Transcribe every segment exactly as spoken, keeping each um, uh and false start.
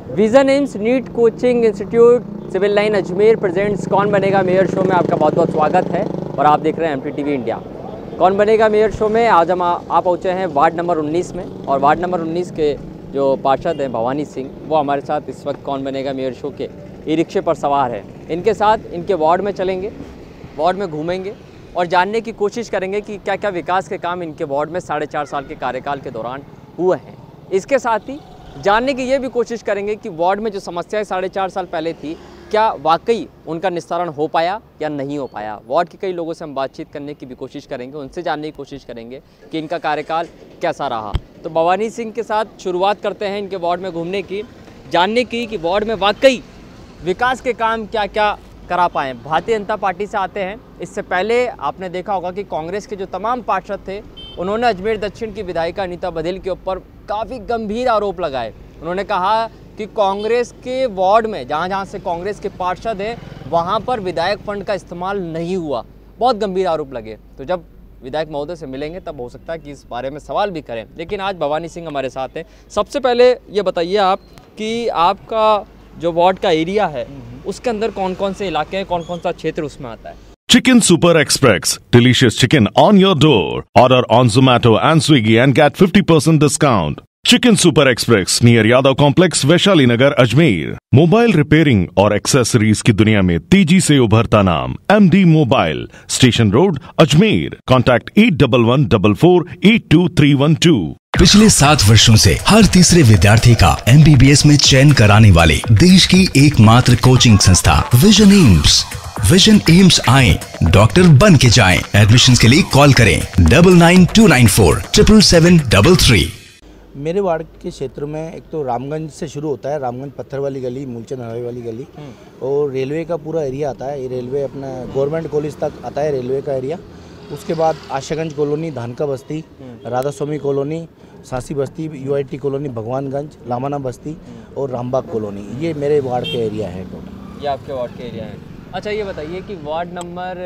Vision AIIMS NEET coaching institute civil line Ajmer presents कौन बनेगा mayor show में आपका बहुत बहुत स्वागत है और आप देख रहे हैं एम टी टीवी इंडिया। कौन बनेगा मेयर शो में आज हम आ पहुँचे हैं वार्ड नंबर उन्नीस में और वार्ड नंबर उन्नीस के जो पार्षद हैं भवानी सिंह वो हमारे साथ इस वक्त कौन बनेगा मेयर शो के ई रिक्शे पर सवार हैं। इनके साथ इनके वार्ड में चलेंगे, वार्ड में घूमेंगे और जानने की कोशिश करेंगे कि क्या क्या विकास के काम इनके वार्ड में साढ़े चार साल के कार्यकाल के दौरान हुए हैं। इसके साथ ही जानने की ये भी कोशिश करेंगे कि वार्ड में जो समस्याएं साढ़े चार साल पहले थी क्या वाकई उनका निस्तारण हो पाया या नहीं हो पाया। वार्ड के कई लोगों से हम बातचीत करने की भी कोशिश करेंगे, उनसे जानने की कोशिश करेंगे कि इनका कार्यकाल कैसा रहा। तो भवानी सिंह के साथ शुरुआत करते हैं इनके वार्ड में घूमने की, जानने की कि वार्ड में वाकई विकास के काम क्या क्या करा पाएँ। भारतीय जनता पार्टी से आते हैं। इससे पहले आपने देखा होगा कि कांग्रेस के जो तमाम पार्षद थे उन्होंने अजमेर दक्षिण की विधायिका अनीता बघेल के ऊपर काफ़ी गंभीर आरोप लगाए। उन्होंने कहा कि कांग्रेस के वार्ड में जहाँ जहाँ से कांग्रेस के पार्षद हैं वहाँ पर विधायक फंड का इस्तेमाल नहीं हुआ। बहुत गंभीर आरोप लगे। तो जब विधायक महोदय से मिलेंगे तब हो सकता है कि इस बारे में सवाल भी करें। लेकिन आज भवानी सिंह हमारे साथ हैं। सबसे पहले ये बताइए आप कि आपका जो वार्ड का एरिया है उसके अंदर कौन कौन से इलाके हैं, कौन कौन सा क्षेत्र उसमें आता है। Chicken Super Express, delicious chicken on your door. Order on Zomato and Swiggy and get fifty percent discount. Chicken Super Express near Yadav Complex, Vaishali Nagar, Ajmer. Mobile repairing और एक्सेसरीज की दुनिया में तेजी से उभरता नाम M D mobile, station road, Ajmer. Contact at double one double four eight two three one two. पिछले सात वर्षों से हर तीसरे विद्यार्थी का एम बी बी एस में चयन कराने वाली देश की एकमात्र कोचिंग संस्था विजन एम्स। विजन एम्स आए, डॉक्टर बन के जाएं। एडमिशन के लिए कॉल करें double nine two nine four triple seven double three. मेरे वार्ड के क्षेत्र में एक तो रामगंज से शुरू होता है, रामगंज पत्थर वाली गली, मूलचंद हवाई वाली गली और रेलवे का पूरा एरिया आता है। ये रेलवे अपना गवर्नमेंट कॉलेज तक आता है रेलवे का एरिया। उसके बाद आशागंज कॉलोनी, धानका बस्ती, राधा स्वामी कॉलोनी, सांसी बस्ती, U I T colony, Bhagwanganj, Lamana बस्ती और रामबाग कॉलोनी, ये मेरे वार्ड के एरिया है टोटल। ये आपके वार्ड के एरिया है। अच्छा ये बताइए कि वार्ड नंबर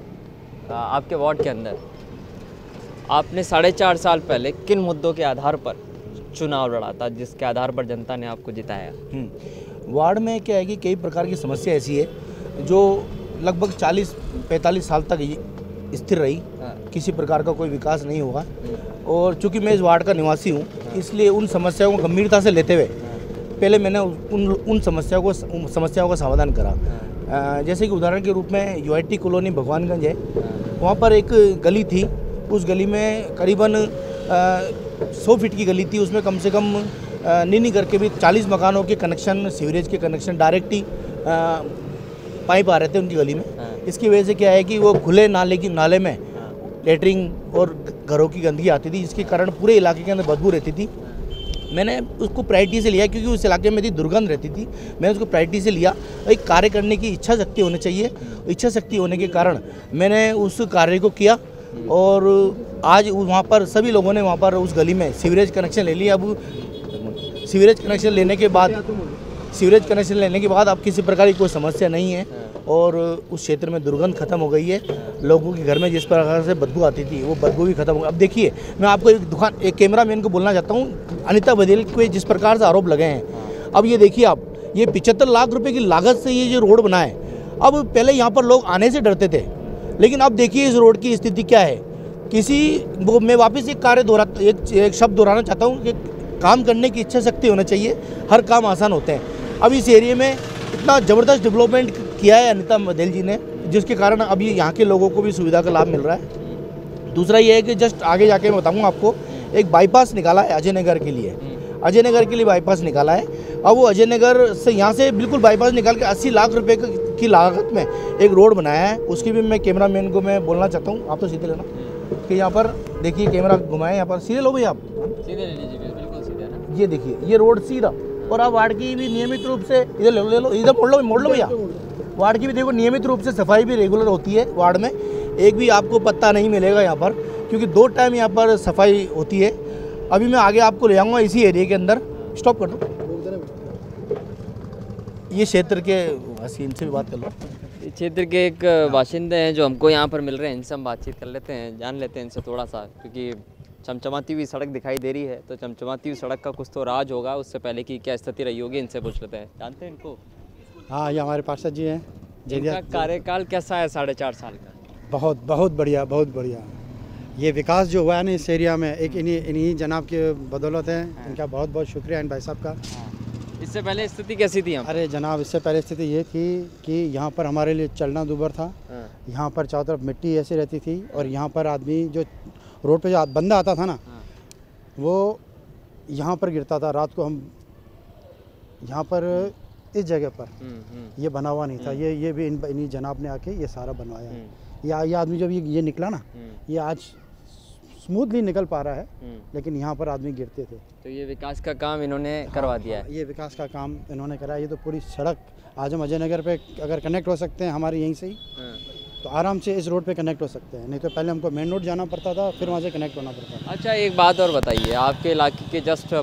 आपके वार्ड के अंदर आपने साढ़े चार साल पहले किन मुद्दों के आधार पर चुनाव लड़ा था जिसके आधार पर जनता ने आपको जिताया। वार्ड में क्या है कि कई प्रकार की समस्या ऐसी है जो लगभग चालीस पैंतालीस साल तक स्थिर रही। हाँ। किसी प्रकार का कोई विकास नहीं हुआ और चूंकि मैं इस वार्ड का निवासी हूँ इसलिए उन समस्याओं को गंभीरता से लेते हुए पहले मैंने उन उन समस्याओं को समस्याओं का समाधान करा। हाँ। जैसे कि उदाहरण के रूप में U I T colony Bhagwanganj है। हाँ। वहाँ पर एक गली थी, उस गली में करीबन सौ फीट की गली थी, उसमें कम से कम नहीं नहीं करके भी चालीस मकानों के कनेक्शन, सीवरेज के कनेक्शन डायरेक्ट ही पाइप आ रहे थे उनकी गली में। हाँ। इसकी वजह से क्या है कि वो खुले नाले की नाले में लेटरिंग और घरों की गंदगी आती थी जिसके कारण पूरे इलाके के अंदर बदबू रहती थी। मैंने उसको प्रायोरिटी से लिया क्योंकि उस इलाके में थी दुर्गंध रहती थी। मैंने उसको प्रायोरिटी से लिया। एक कार्य करने की इच्छा शक्ति होनी चाहिए, इच्छा शक्ति होने के कारण मैंने उस कार्य को किया और आज वहाँ पर सभी लोगों ने वहाँ पर उस गली में सीवरेज कनेक्शन ले लिया। अब सीवरेज कनेक्शन लेने के बाद सीवरेज कनेक्शन लेने के बाद अब किसी प्रकार की कोई समस्या नहीं है और उस क्षेत्र में दुर्गंध खत्म हो गई है। लोगों के घर में जिस प्रकार से बदबू आती थी वो बदबू भी खत्म हो गई। अब देखिए मैं आपको एक दुकान एक कैमरा मैन को बोलना चाहता हूँ, अनीता बघेल को जिस प्रकार से आरोप लगे हैं, अब ये देखिए आप, ये पिचहत्तर लाख रुपये की लागत से ये जो रोड बना है। अब पहले यहाँ पर लोग आने से डरते थे लेकिन अब देखिए इस रोड की स्थिति क्या है। किसी वो मैं वापस एक कार्य दोहरा एक, एक शब्द दोहराना चाहता हूँ कि काम करने की इच्छा शक्ति होना चाहिए, हर काम आसान होते हैं। अब इस एरिया में इतना ज़बरदस्त डेवलपमेंट किया है अनीता बघेल जी ने जिसके कारण अभी यहाँ के लोगों को भी सुविधा का लाभ मिल रहा है। दूसरा ये है कि जस्ट आगे जाके मैं बताऊँगा आपको, एक बाईपास निकाला है अजय नगर के लिए, अजय नगर के लिए बाईपास निकाला है। अब वो अजय नगर से यहाँ से बिल्कुल बाईपास निकाल के अस्सी लाख रुपए की लागत में एक रोड बनाया है। उसकी भी मैं कैमरा मैन को मैं बोलना चाहता हूँ, आप तो सीधे लेना कि यहाँ पर देखिए कैमरा घुमाएं, यहाँ पर सीधे लो भाई, आप सीधे ले लीजिए, बिल्कुल सीधे ना। ये देखिए ये रोड सीधा, और आप वार्ड की भी नियमित रूप से इधर ले लो ले लो इधर मोड़ लो मोड़ लो भैया। वार्ड की भी देखो नियमित रूप से सफाई भी रेगुलर होती है वार्ड में। एक भी आपको पत्ता नहीं मिलेगा यहाँ पर क्योंकि दो टाइम यहाँ पर सफाई होती है। अभी मैं आगे आपको ले जाऊँगा इसी एरिया के अंदर। स्टॉप कर दो, ये क्षेत्र के वासी, इनसे भी बात कर लो। क्षेत्र के एक बाशिंदे हैं जो हमको यहाँ पर मिल रहे हैं, इनसे हम बातचीत कर लेते हैं, जान लेते हैं इनसे थोड़ा सा, क्योंकि चमचमाती हुई सड़क दिखाई दे रही है, तो चमचमाती हुई सड़क का कुछ तो राज होगा। उससे पहले की क्या स्थिति रही होगी, इनसे पूछ लेते हैं। जानते हैं इनको? हाँ, ये हमारे पार्षद जी हैं। इनका कार्यकाल कैसा है साढ़े चार साल का? बहुत बहुत बढ़िया, बहुत बढ़िया। ये विकास जो हुआ है ना इस एरिया में, एक इन्हीं इन्हीं जनाब के बदौलत है। इनका बहुत बहुत शुक्रिया इन भाई साहब का। इससे पहले स्थिति कैसी थी? अरे जनाब, इससे पहले स्थिति ये थी कि यहाँ पर हमारे लिए चलना दूभर था। यहाँ पर चारों तरफ मिट्टी ऐसी रहती थी और यहाँ पर आदमी जो रोड पे जो बंदा आता था ना, वो यहाँ पर गिरता था। रात को हम यहाँ पर इस जगह पर ये बना हुआ नहीं था। ये ये भी इन इन्हीं जनाब ने आके ये सारा बनवाया है। ये ये आदमी जब ये ये निकला ना, ये आज स्मूथली निकल पा रहा है, लेकिन यहाँ पर आदमी गिरते थे। तो ये विकास का काम इन्होंने करवा दिया है। ये विकास का काम इन्होंने करा। ये तो पूरी सड़क आज हम अजय नगर पे अगर कनेक्ट हो सकते हैं हमारे यहीं से ही, तो आराम से इस रोड पे कनेक्ट हो सकते हैं। नहीं तो पहले हमको मेन रोड जाना पड़ता था, फिर वहाँ से कनेक्ट होना पड़ता था। अच्छा, एक बात और बताइए, आपके इलाके के जस्ट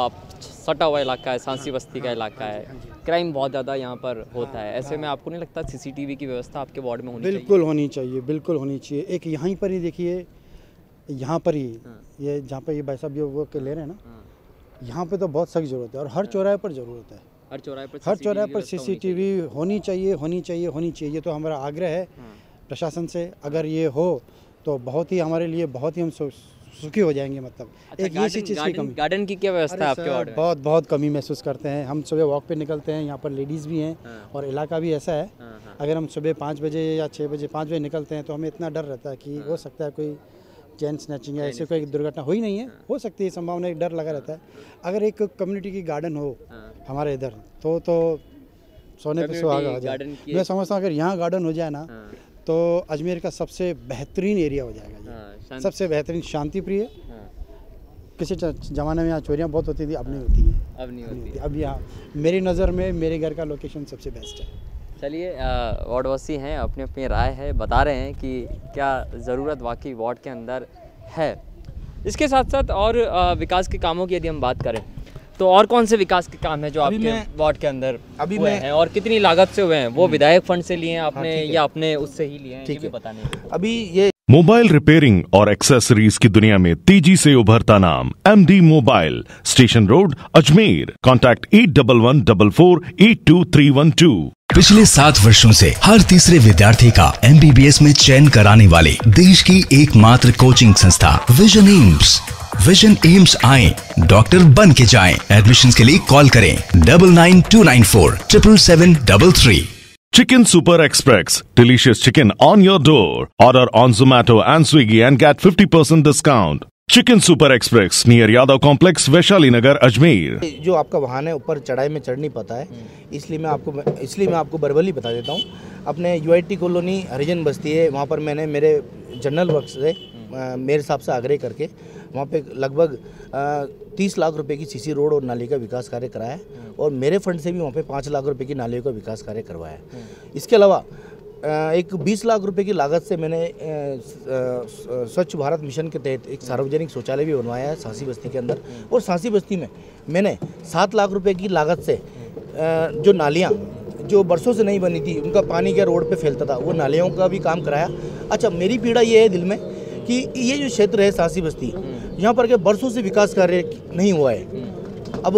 सटा हुआ इलाका है, सांसी बस्ती का इलाका है, क्राइम बहुत ज़्यादा यहाँ पर होता है। ऐसे में आपको नहीं लगता सीसीटीवी की व्यवस्था आपके वार्ड में होनी चाहिए? बिल्कुल होनी चाहिए, बिल्कुल होनी चाहिए। एक यहीं पर ही देखिए, यहाँ पर ही ये जहाँ पे ये भाई साहब जो वो ले रहे हैं ना, यहाँ पे तो बहुत सख्त ज़रूरत है और हर चौराहे पर ज़रूरत है। हर चौराहे पर हर चौराहे पर सीसीटीवी होनी चाहिए, होनी चाहिए, होनी चाहिए। ये तो हमारा आग्रह है प्रशासन से। अगर ये हो तो बहुत ही हमारे लिए बहुत ही हम सुखी हो जाएंगे। मतलब अच्छा, एक ये सी चीज़ की कमी। गार्डन की क्या व्यवस्था है आपके वार्ड में? बहुत बहुत कमी महसूस करते हैं हम। सुबह वॉक पे निकलते हैं, यहाँ पर लेडीज़ भी हैं और इलाका भी ऐसा है। अगर हम सुबह पाँच बजे या छः बजे पाँच बजे निकलते हैं तो हमें इतना डर रहता है कि हो सकता है कोई चैन स्नैचिंग या ऐसे कोई दुर्घटना हुई नहीं है, हो सकती है संभावना, एक डर लगा रहता है। अगर एक कम्युनिटी की गार्डन हो हमारे इधर तो तो सोने पे सुहागा हो जाए। मैं समझता हूँ अगर यहाँ गार्डन हो जाए ना तो अजमेर का सबसे बेहतरीन एरिया हो जाएगा। सबसे बेहतरीन, शांति प्रिय। किसी ज़माने में यहाँ चोरियाँ बहुत होती थी, अब नहीं होती हैं। अब नहीं होती। अब यहाँ मेरी नज़र में मेरे घर का लोकेशन सबसे बेस्ट है। चलिए, वार्डवासी हैं, अपनी अपनी राय है, बता रहे हैं कि क्या ज़रूरत वाकई वार्ड के अंदर है। इसके साथ साथ और विकास के कामों की यदि हम बात करें तो और कौन से विकास के काम है जो आपके वार्ड के अंदर अभी हुए हैं और कितनी लागत से हुए हैं? वो विधायक फंड से लिए हैं आपने या अपने उससे ही लिए हैं? ठीक है, बताने। अभी ये मोबाइल रिपेयरिंग और एक्सेसरीज की दुनिया में तेजी से उभरता नाम M D mobile, station road, Ajmer. Contact at double one double four eight two three one two. पिछले सात वर्षों से हर तीसरे विद्यार्थी का एम बी बी एस में चयन कराने वाली देश की एकमात्र कोचिंग संस्था विजन एम्स। विजन एम्स आए, डॉक्टर बन के जाएं। एडमिशन के लिए कॉल करें double nine two nine four triple seven double three. Chicken Super Express, delicious chicken on your door. Order on Zomato and Swiggy and get fifty percent discount. Chicken Super Express near Yadav Complex, Vaishali Nagar, Ajmer. जो आपका वाहन है ऊपर चढ़ाई में चढ़ नहीं पाता है, इसलिए मैं आपको इसलिए मैं आपको बरबली बता देता हूँ। अपने यू आई टी कॉलोनी हरिजन बस्ती है, वहाँ पर मैंने मेरे जनरल वर्क से मेरे साहब से आग्रह करके वहाँ पे लगभग तीस लाख रुपए की सीसी रोड और नाली का विकास कार्य कराया है और मेरे फंड से भी वहाँ पे पाँच लाख रुपए की नालियों का विकास कार्य करवाया है। इसके अलावा एक बीस लाख रुपए की लागत से मैंने स्वच्छ भारत मिशन के तहत एक सार्वजनिक शौचालय भी बनवाया है सांसी बस्ती के अंदर। और सांसी बस्ती में मैंने सात लाख रुपए की लागत से जो नालियाँ जो बरसों से नहीं बनी थी, उनका पानी क्या रोड पे फैलता था, वो नालियों का भी काम कराया। अच्छा, मेरी पीड़ा ये है दिल में कि ये जो क्षेत्र है सांसी बस्ती, यहाँ पर के बरसों से विकास कार्य नहीं हुआ है। अब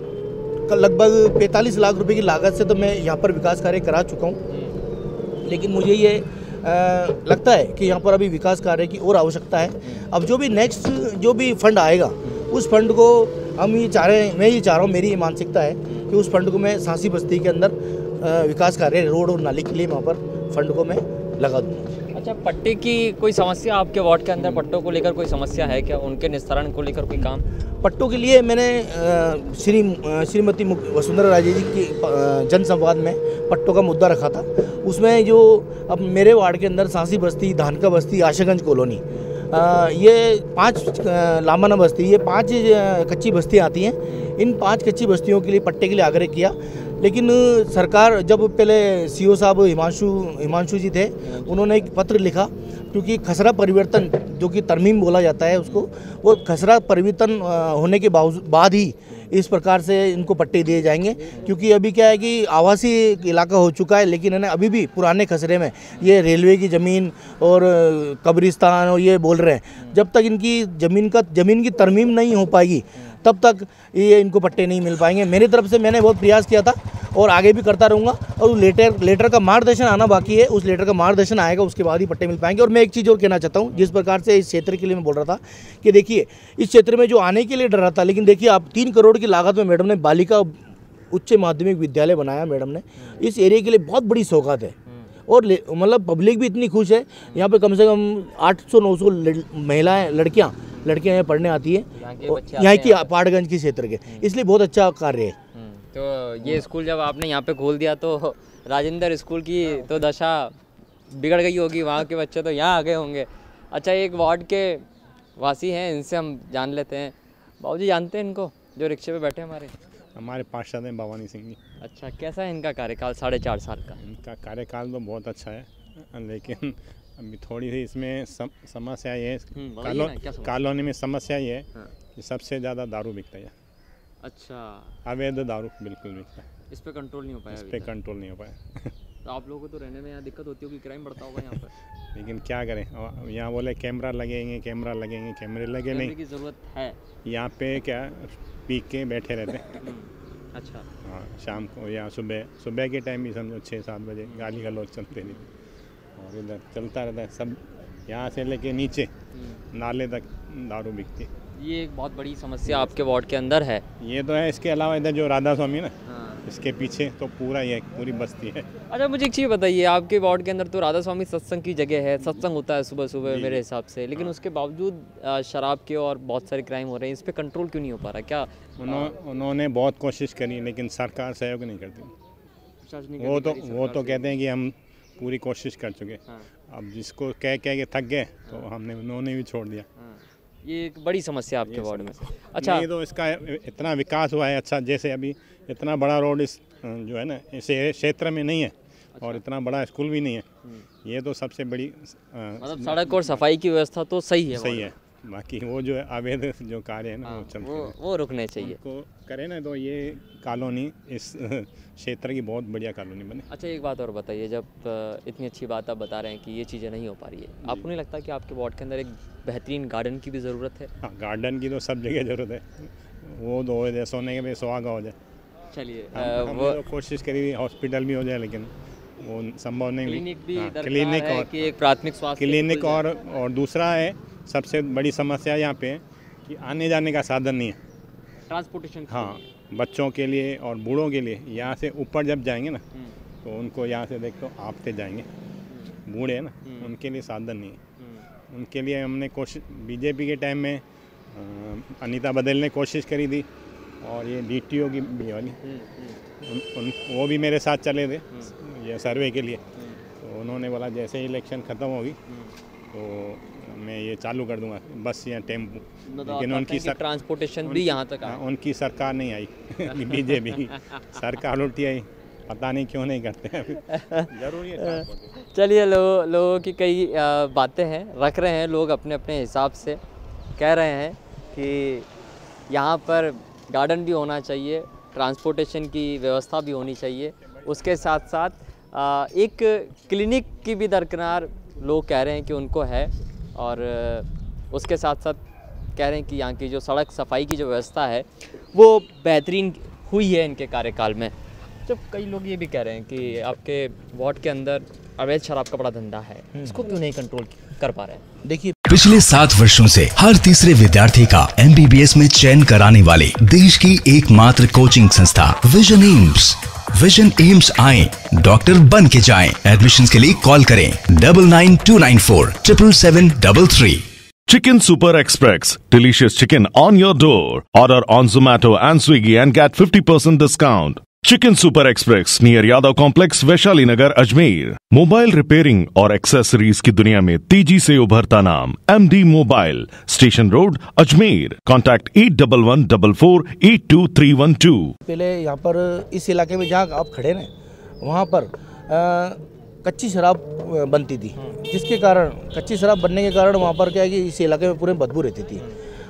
लगभग पैंतालीस लाख रुपए की लागत से तो मैं यहाँ पर विकास कार्य करा चुका हूँ, लेकिन मुझे ये आ, लगता है कि यहाँ पर अभी विकास कार्य की और आवश्यकता है। अब जो भी नेक्स्ट जो भी फंड आएगा, उस फंड को हम ये चाह रहे हैं, मैं ये चाह रहा हूँ, मेरी ये मानसिकता है कि उस फंड को मैं सांसी बस्ती के अंदर आ, विकास कार्य रोड और नाली के लिए वहाँ पर फंड को मैं लगा दूँगा। अच्छा, पट्टे की कोई समस्या आपके वार्ड के अंदर, पट्टों को लेकर कोई समस्या है क्या? उनके निस्तारण को लेकर कोई काम? पट्टों के लिए मैंने श्री श्रीमती वसुंधरा राजे जी की जन संवाद में पट्टों का मुद्दा रखा था। उसमें जो अब मेरे वार्ड के अंदर सांसी बस्ती, धानका बस्ती, आशागंज कॉलोनी, ये पांच लामाना बस्ती, ये पांच कच्ची बस्तियाँ आती हैं। इन पांच कच्ची बस्तियों के लिए पट्टे के लिए आग्रह किया, लेकिन सरकार, जब पहले सी ओ साहब हिमांशु हिमांशु जी थे, उन्होंने एक पत्र लिखा, क्योंकि खसरा परिवर्तन जो कि तरमीम बोला जाता है उसको, वो खसरा परिवर्तन होने के बाद ही इस प्रकार से इनको पट्टे दिए जाएंगे। क्योंकि अभी क्या है कि आवासीय इलाका हो चुका है, लेकिन है ना अभी भी पुराने खसरे में ये रेलवे की ज़मीन और कब्रिस्तान और ये बोल रहे हैं। जब तक इनकी ज़मीन का ज़मीन की तरमीम नहीं हो पाएगी तब तक ये इनको पट्टे नहीं मिल पाएंगे। मेरी तरफ से मैंने बहुत प्रयास किया था और आगे भी करता रहूँगा, और लेटर लेटर का मार्गदर्शन आना बाकी है। उस लेटर का मार्गदर्शन आएगा, उसके बाद ही पट्टे मिल पाएंगे। और मैं एक चीज़ और कहना चाहता हूँ, जिस प्रकार से इस क्षेत्र के लिए मैं बोल रहा था कि देखिए इस क्षेत्र में जो आने के लिए डर रहा था, लेकिन देखिए आप तीन करोड़ की लागत में मैडम ने बालिका उच्च माध्यमिक विद्यालय बनाया। मैडम ने इस एरिया के लिए बहुत बड़ी सौगात है, और मतलब पब्लिक भी इतनी खुश है। यहाँ पे कम से कम आठ सौ नौ सौ महिलाएँ लड़कियाँ लड़कियाँ यहाँ पढ़ने आती है, यहाँ की पाटगंज की क्षेत्र के, इसलिए बहुत अच्छा कार्य है। तो ये स्कूल जब आपने यहाँ पे खोल दिया तो राजेंद्र स्कूल की तो दशा बिगड़ गई होगी, वहाँ के बच्चे तो यहाँ आ गए होंगे। अच्छा, एक वार्ड के वासी हैं, इनसे हम जान लेते हैं। बाबूजी जानते हैं इनको जो रिक्शे पे बैठे हमारे? हमारे पार्षद हैं भवानी सिंह जी। अच्छा, कैसा है इनका कार्यकाल साढ़े चार साल का? इनका कार्यकाल तो बहुत अच्छा है, लेकिन अभी थोड़ी सी इसमें सम, समस्या ये है, कालो, कॉलोनी में समस्या ये है हाँ। कि सबसे ज़्यादा दारू बिकता है। अच्छा, अवैध दारू बिल्कुल बिकता है। इस पे कंट्रोल नहीं हो पाया? इस पे कंट्रोल नहीं हो पाया। तो आप लोगों को तो रहने में यहाँ दिक्कत होती होगी, क्राइम बढ़ता होगा यहाँ पर? लेकिन क्या करें, यहाँ बोले कैमरा लगेंगे कैमरा लगेंगे कैमरे लगे नहीं की ज़रूरत है। यहाँ पे क्या पी के बैठे रहते हैं। अच्छा, हाँ, शाम को या सुबह सुबह के टाइम भी समझो छः सात बजे गाली गलौज चलते नहीं, और इधर चलता रहता है सब, यहाँ से लेके नीचे नाले तक दारू बिकती है। ये एक बहुत बड़ी समस्या आपके वार्ड के अंदर है। ये तो है, इसके अलावा इधर जो राधा स्वामी ना हाँ। इसके पीछे तो पूरा ये पूरी बस्ती है। अच्छा, मुझे एक चीज़ बताइए, आपके वार्ड के अंदर तो राधा स्वामी सत्संग की जगह है, सत्संग होता है सुबह सुबह मेरे हिसाब से, लेकिन हाँ। उसके बावजूद शराब के और बहुत सारे क्राइम हो रहे हैं, इस पर कंट्रोल क्यों नहीं हो पा रहा? क्या उन्हों, उन्होंने बहुत कोशिश करी, लेकिन सरकार सहयोग नहीं करती। वो तो वो तो कहते हैं कि हम पूरी कोशिश कर चुके, अब जिसको कह कह के थक गए तो हमने उन्होंने भी छोड़ दिया। ये एक बड़ी समस्या आपके वार्ड में। अच्छा, नहीं तो इसका इतना विकास हुआ है, अच्छा जैसे अभी इतना बड़ा रोड इस जो है ना इस क्षेत्र में नहीं है। अच्छा। और इतना बड़ा स्कूल भी नहीं है, ये तो सबसे बड़ी मतलब सड़क और सफाई की व्यवस्था तो सही है, सही है। बाकी वो जो अवैध जो कार्य है ना वो चलते वो, वो रुकने चाहिए, को करें ना तो ये कॉलोनी इस क्षेत्र की बहुत बढ़िया कॉलोनी बने। अच्छा, एक बात और बताइए, जब इतनी अच्छी बात आप बता रहे हैं कि ये चीज़ें नहीं हो पा रही है, आपको नहीं लगता कि आपके वार्ड के अंदर एक बेहतरीन गार्डन की भी ज़रूरत है? हाँ, गार्डन की तो सब जगह ज़रूरत है, वो तो हो जाए सोने के भी सुहागा हो जाए। चलिए, वो तो कोशिश करी हॉस्पिटल भी हो जाए, लेकिन वो संभव नहीं। क्लिनिक भी हाँ, क्लिनिक और कि एक प्राथमिक स्वास्थ्य क्लिनिक और और दूसरा है सबसे बड़ी समस्या यहाँ पे कि आने जाने का साधन नहीं है, ट्रांसपोर्टेशन। हाँ, बच्चों के लिए और बूढ़ों के लिए यहाँ से ऊपर जब जाएंगे ना तो उनको यहाँ से देख तो आपते जाएंगे, बूढ़े हैं ना, उनके लिए साधन नहीं है। उनके लिए हमने कोशिश बीजेपी के टाइम में अनीता बदल ने कोशिश करी थी, और ये डीटीओ की भी वाली उन, उन, वो भी मेरे साथ चले थे ये सर्वे के लिए। तो उन्होंने बोला जैसे ही इलेक्शन ख़त्म होगी तो मैं ये चालू कर दूंगा बस या टेम्पो, लेकिन उनकी सर, ट्रांसपोर्टेशन भी यहाँ तक आ, उनकी सरकार नहीं आई बीजेपी की सरकार उल्टी आई, पता नहीं क्यों नहीं करते हैं। जरूरी है। चलिए, लो, लोगों की कई बातें हैं, रख रहे हैं लोग अपने अपने हिसाब से, कह रहे हैं कि यहाँ पर गार्डन भी होना चाहिए, ट्रांसपोर्टेशन की व्यवस्था भी होनी चाहिए, उसके साथ साथ एक क्लिनिक की भी दरकिनार लोग कह रहे हैं कि उनको है, और उसके साथ साथ कह रहे हैं कि यहाँ की जो सड़क सफाई की जो व्यवस्था है वो बेहतरीन हुई है इनके कार्यकाल में। जब कई लोग ये भी कह रहे हैं कि आपके वार्ड के अंदर अवैध शराब का बड़ा धंधा है, इसको क्यों नहीं कंट्रोल कर पा रहे हैं? देखिए, पिछले सात वर्षों से हर तीसरे विद्यार्थी का एमबीबीएस में चयन कराने वाली देश की एकमात्र कोचिंग संस्था विजन एम्स। विजन एम्स आए, डॉक्टर बन के जाएं। एडमिशन के लिए कॉल करें double nine two nine four triple seven double three. Chicken Super Express, delicious chicken on your door. Order on Zomato and Swiggy and get fifty percent discount. Chicken Super Express near Yadav Complex, Vaishali Nagar, Ajmer. Mobile repairing और accessories की दुनिया में तेजी से उभरता नाम MD mobile, station road, Ajmer. Contact at double one double four eight two three one two. पहले यहाँ पर इस इलाके में जहाँ आप खड़े ना, वहाँ पर आ, कच्ची शराब बनती थी, जिसके कारण कच्ची शराब बनने के कारण वहाँ पर क्या है कि इस इलाके में पूरे बदबू रहती थी।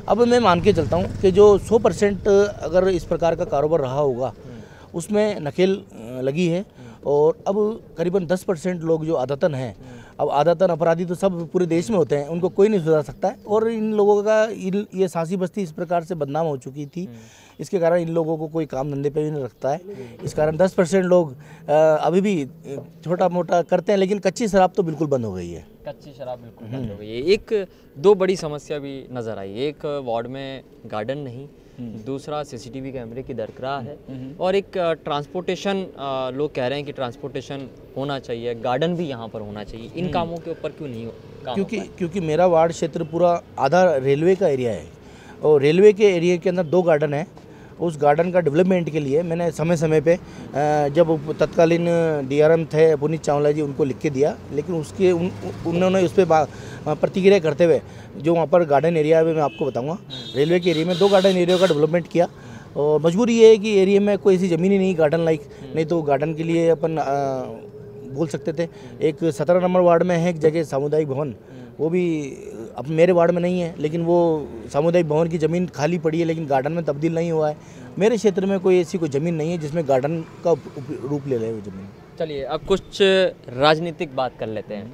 अब मैं मान के चलता हूँ कि जो सौ परसेंट अगर इस प्रकार का कारोबार रहा होगा उसमें नकेल अ, लगी है, और अब करीबन दस परसेंट लोग जो आदतन हैं, अब आदतन अपराधी तो सब पूरे देश में होते हैं, उनको कोई नहीं सुधार सकता है। और इन लोगों का इन ये सांसी बस्ती इस प्रकार से बदनाम हो चुकी थी, इसके कारण इन लोगों को कोई काम धंधे पे भी नहीं रखता है। इस कारण दस परसेंट लोग अ, अभी भी छोटा मोटा करते हैं, लेकिन कच्ची शराब तो बिल्कुल बंद हो गई है। कच्ची शराब बिल्कुल बंद हो गई है। एक दो बड़ी समस्या भी नज़र आई, एक वार्ड में गार्डन नहीं, दूसरा सीसीटीवी कैमरे की दरकार है, और एक ट्रांसपोर्टेशन, लोग कह रहे हैं कि ट्रांसपोर्टेशन होना चाहिए, गार्डन भी यहाँ पर होना चाहिए। इन कामों के ऊपर क्यों नहीं हो काम क्योंकि हो पाए? क्योंकि मेरा वार्ड क्षेत्र पूरा आधा रेलवे का एरिया है, और रेलवे के एरिया के अंदर दो गार्डन है। उस गार्डन का डेवलपमेंट के लिए मैंने समय समय पे अ, जब तत्कालीन डीआरएम थे पुनीत चावला जी, उनको लिख के दिया, लेकिन उसके उन, उन्होंने उस पर प्रतिक्रिया करते हुए जो वहाँ पर गार्डन एरिया है, मैं आपको बताऊंगा, रेलवे के एरिया में दो गार्डन एरिया का डेवलपमेंट किया। और मजबूरी ये है कि एरिया में कोई ऐसी ज़मीन ही नहीं गार्डन लाइक, नहीं तो गार्डन के लिए अपन आ, बोल सकते थे। एक सत्रह नंबर वार्ड में है एक जगह सामुदायिक भवन, वो भी अब मेरे वार्ड में नहीं है, लेकिन वो सामुदायिक भवन की ज़मीन खाली पड़ी है, लेकिन गार्डन में तब्दील नहीं हुआ है। मेरे क्षेत्र में कोई ऐसी कोई ज़मीन नहीं है जिसमें गार्डन का रूप ले ले वो ज़मीन। चलिए अब कुछ राजनीतिक बात कर लेते हैं।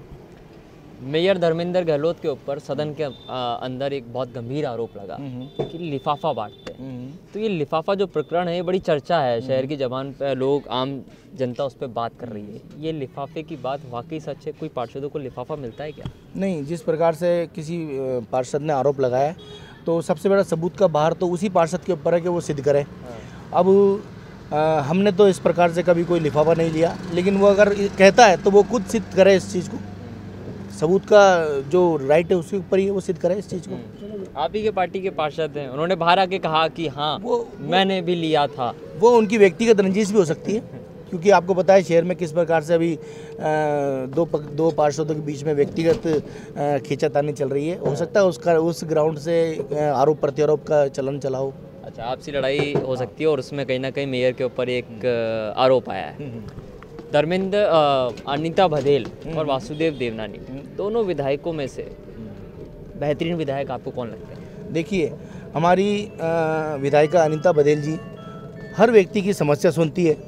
मेयर धर्मेंद्र गहलोत के ऊपर सदन के आ, अंदर एक बहुत गंभीर आरोप लगा कि लिफाफा बांटते हैं। तो ये लिफाफा जो प्रकरण है, ये बड़ी चर्चा है शहर की जबान पर, लोग आम जनता उस पर बात कर रही है। ये लिफाफे की बात वाकई सच है? कोई पार्षदों को लिफाफा मिलता है क्या? नहीं, जिस प्रकार से किसी अ, पार्षद ने आरोप लगाया, तो सबसे बड़ा सबूत का बाहर तो उसी पार्षद के ऊपर है कि वो सिद्ध करे। अब आ, हमने तो इस प्रकार से कभी कोई लिफाफा नहीं लिया, लेकिन वो अगर कहता है तो वो खुद सिद्ध करे इस चीज़ को। सबूत का जो राइट है उसके ऊपर ही वो सिद्ध करे इस चीज़ को। आप ही के पार्टी के पार्षद हैं, उन्होंने बाहर आके कहा कि हाँ वो, मैंने भी लिया था। वो उनकी व्यक्तिगत रंजिश भी हो सकती है, क्योंकि आपको पता है शहर में किस प्रकार से अभी आ, दो पक, दो पार्षदों के बीच में व्यक्तिगत खींचातानी चल रही है। हो सकता है उसका उस ग्राउंड से आरोप प्रत्यारोप का चलन चला हो। अच्छा, आपसी लड़ाई हो सकती है और उसमें कहीं ना कहीं मेयर के ऊपर एक आरोप आया है। धर्मेंद्र अनीता भदेल और वासुदेव देवनानी, दोनों विधायकों में से बेहतरीन विधायक आपको कौन लगता है? देखिए, हमारी विधायिका अनीता भदेल जी हर व्यक्ति की समस्या सुनती है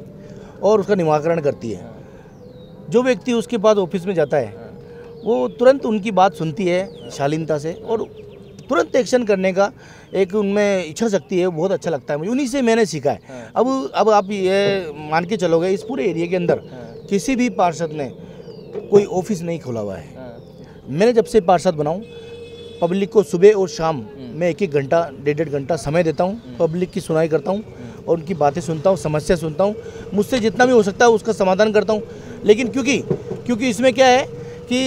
और उसका निवारण करती है। जो व्यक्ति उसके पास ऑफिस में जाता है वो तुरंत उनकी बात सुनती है शालीनता से, और तुरंत एक्शन करने का एक उनमें इच्छा शक्ति है। बहुत अच्छा लगता है मुझे, उन्हीं से मैंने सीखा है। अब अब आप ये मान के चलोगे, इस पूरे एरिया के अंदर किसी भी पार्षद ने कोई ऑफिस नहीं खोला हुआ है। मैंने जब से पार्षद बनाऊं, पब्लिक को सुबह और शाम मैं एक एक घंटा डेढ़ डेढ़ घंटा समय देता हूं, पब्लिक की सुनाई करता हूं और उनकी बातें सुनता हूं, समस्या सुनता हूं, मुझसे जितना भी हो सकता है उसका समाधान करता हूं। लेकिन क्योंकि क्योंकि इसमें क्या है कि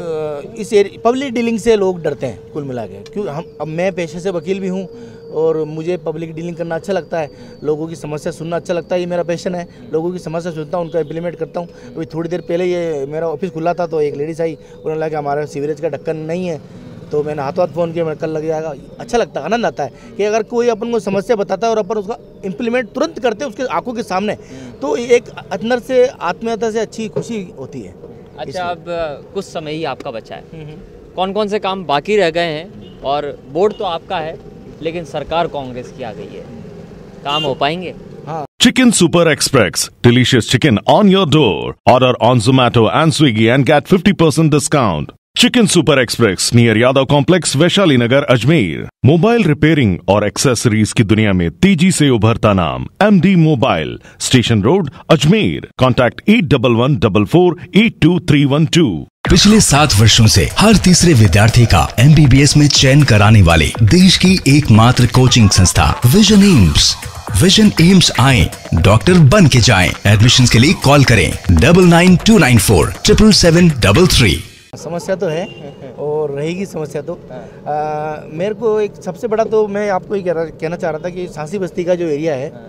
इस पब्लिक डीलिंग से लोग डरते हैं कुल मिला के। क्यों हम अब मैं पेशे से वकील भी हूँ और मुझे पब्लिक डीलिंग करना अच्छा लगता है, लोगों की समस्या सुनना अच्छा लगता है, ये मेरा पैशन है। लोगों की समस्या सुनता हूँ, उनका इम्प्लीमेंट करता हूँ। अभी थोड़ी देर पहले ये मेरा ऑफिस खुला था तो एक लेडीज़ आई, उन्होंने लगा कि हमारा सीवरेज का ढक्कन नहीं है, तो मैंने हाथों हाथ फ़ोन किया, मैं कल लग जाएगा। अच्छा लगता है, आनंद आता है कि अगर कोई अपन को समस्या बताता है और अपन उसका इम्प्लीमेंट तुरंत करते हैं उसके आंखों के सामने, तो एक अंदर से आत्मीयता से अच्छी खुशी होती है। अच्छा, अब कुछ समय ही आपका बचा है, कौन कौन से काम बाकी रह गए हैं? और बोर्ड तो आपका है लेकिन सरकार कांग्रेस की आ गई है, काम हो पाएंगे? Chicken Super Express, delicious chicken on your door. Order on Zomato and Swiggy and get fifty percent discount. Chicken Super Express near Yadav Complex, Vaishali Nagar, Ajmer. Mobile repairing और एक्सेसरीज की दुनिया में तेजी से उभरता नाम M D mobile, station road, Ajmer. Contact at double one double four eight two three one two. पिछले सात वर्षों से हर तीसरे विद्यार्थी का एम बी बी एस में चयन कराने वाली देश की एकमात्र कोचिंग संस्था विजन एम्स। विजन एम्स आए, डॉक्टर बन के जाएं। एडमिशन के लिए कॉल करें double nine two nine four triple seven double three. समस्या तो है और रहेगी समस्या तो। आ, मेरे को एक सबसे बड़ा तो मैं आपको ये कहना चाह रहा था कि सांसी बस्ती का जो एरिया है,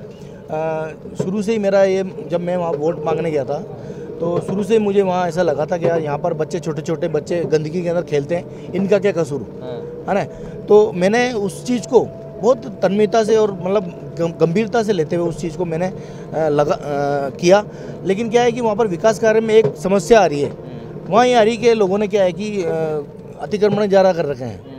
शुरू से ही मेरा ये, जब मैं वहाँ वोट मांगने गया था तो शुरू से मुझे वहाँ ऐसा लगा था कि यार यहाँ पर बच्चे, छोटे छोटे बच्चे गंदगी के अंदर खेलते हैं, इनका क्या कसूर है ना। तो मैंने उस चीज़ को बहुत तन्मयता से और मतलब गंभीरता से लेते हुए उस चीज़ को मैंने लगा आ, किया। लेकिन क्या है कि वहाँ पर विकास कार्य में एक समस्या आ रही है। वहाँ ये आ रही कि लोगों ने क्या है कि अतिक्रमण ज़्यादा कर रखे हैं,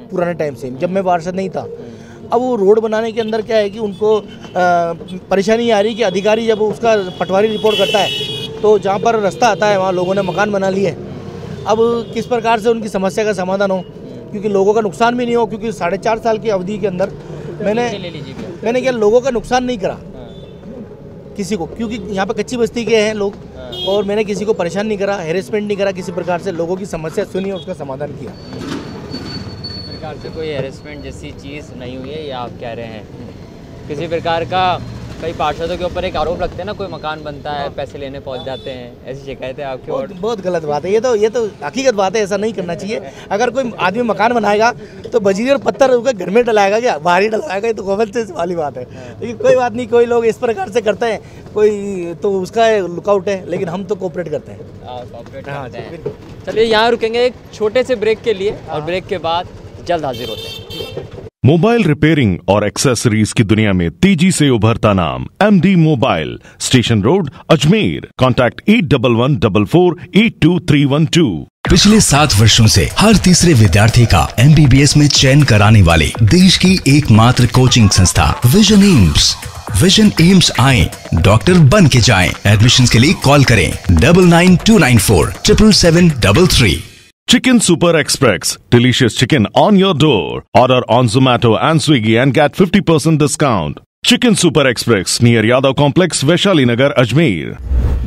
पुराने टाइम से, जब मैं पार्षद नहीं था। अब वो रोड बनाने के अंदर क्या है कि उनको आ, परेशानी आ रही कि अधिकारी जब उसका पटवारी रिपोर्ट करता है तो जहाँ पर रास्ता आता है वहाँ लोगों ने मकान बना लिए। अब किस प्रकार से उनकी समस्या का समाधान हो, क्योंकि लोगों का नुकसान भी नहीं हो, क्योंकि साढ़े चार साल की अवधि के अंदर मैंने मैंने क्या लोगों का नुकसान नहीं करा किसी को, क्योंकि यहाँ पे कच्ची बस्ती के हैं लोग, और मैंने किसी को परेशान नहीं करा, हेरेसमेंट नहीं करा, किसी प्रकार से लोगों की समस्या सुनी और उसका समाधान किया। किसी प्रकार से कोई हेरेसमेंट जैसी चीज़ नहीं हुई है, ये आप कह रहे हैं? किसी प्रकार का कई पार्षदों के ऊपर एक आरोप लगते हैं ना, कोई मकान बनता है पैसे लेने पहुंच जाते हैं, ऐसी शिकायतें आपकी? बहुत, बहुत गलत बात है ये तो, ये तो हकीकत बात है, ऐसा नहीं करना चाहिए। अगर कोई आदमी मकान बनाएगा तो बजीर और पत्थर उसके घर में डलाएगा क्या, बाहर ही डलवाएगा, ये तो कॉमन सेंस वाली बात है। लेकिन कोई बात नहीं, कोई लोग इस प्रकार से करते हैं, कोई तो उसका लुकआउट है, लेकिन हम तो कोऑपरेट करते हैं। कोऑपरेट करते हैं। चलिए यहाँ रुकेंगे एक छोटे से ब्रेक के लिए, और ब्रेक के बाद जल्द हाजिर होते हैं। मोबाइल रिपेयरिंग और एक्सेसरीज की दुनिया में तेजी से उभरता नाम M D mobile, station road, Ajmer. Contact at double one double four eight two three one two. पिछले सात वर्षों से हर तीसरे विद्यार्थी का एम बी बी एस में चयन कराने वाली देश की एकमात्र कोचिंग संस्था विजन एम्स। विजन एम्स आए, डॉक्टर बन के जाएं। एडमिशन के लिए कॉल करें double nine two nine four triple seven double three. Chicken Super Express, delicious chicken on your door. Order on Zomato and Swiggy and get fifty percent discount. Chicken Super Express near Yadav Complex, Vaishali Nagar, Ajmer.